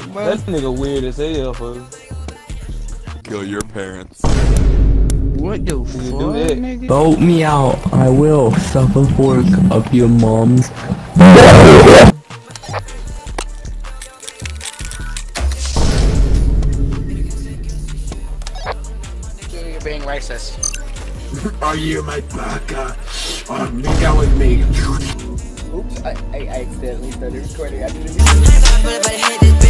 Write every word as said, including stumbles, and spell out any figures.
bro. That nigga weird as hell, fool. Kill your parents. What the fuck, do that? nigga? Vote me out. I will suck a fork up your mom's. You're being racist. Are you my baka? Or make out with me? Oops, I, I, I accidentally started recording. I didn't